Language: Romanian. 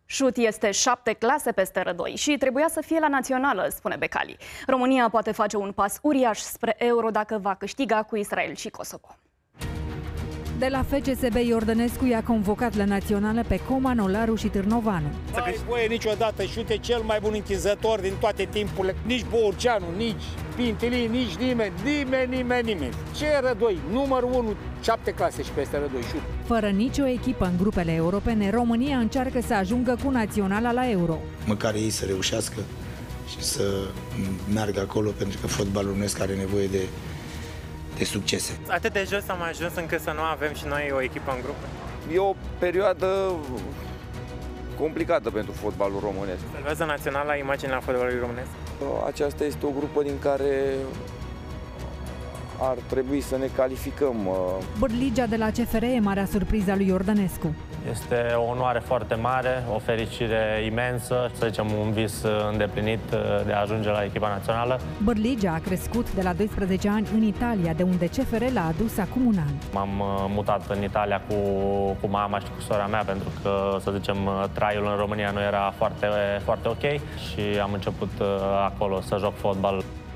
Șut este 7 clase peste Rădoi și trebuia să fie la națională, spune Becali. România poate face un pas uriaș spre euro dacă va câștiga cu Israel și Kosovo. De la FCSB, Iordănescu i-a convocat la națională pe Coman, Olaru și Târnovanu. Nu ai voie niciodată, Șut e cel mai bun închizător din toate timpurile. Nici Bourceanu, nici Pintili, nici nimeni. Ce Rădoi? Numărul 1, 7 clase și peste Rădoi, Șut. Fără nicio echipă în grupele europene, România încearcă să ajungă cu naționala la euro. Măcar ei să reușească și să meargă acolo, pentru că fotbalul românesc are nevoie de succese. Atât de jos am ajuns încât să nu avem și noi o echipă în grup. E o perioadă complicată pentru fotbalul românesc. Salvează naționala imaginea fotbalului românesc? Aceasta este o grupă din care ar trebui să ne calificăm. Bârligea de la CFR e marea surpriză a lui Iordănescu. Este o onoare foarte mare, o fericire imensă, să zicem un vis îndeplinit de a ajunge la echipa națională. Bârligea a crescut de la 12 ani în Italia, de unde CFR l-a adus acum un an. M-am mutat în Italia cu mama și cu sora mea, pentru că, să zicem, traiul în România nu era foarte ok și am început acolo să joc fotbal.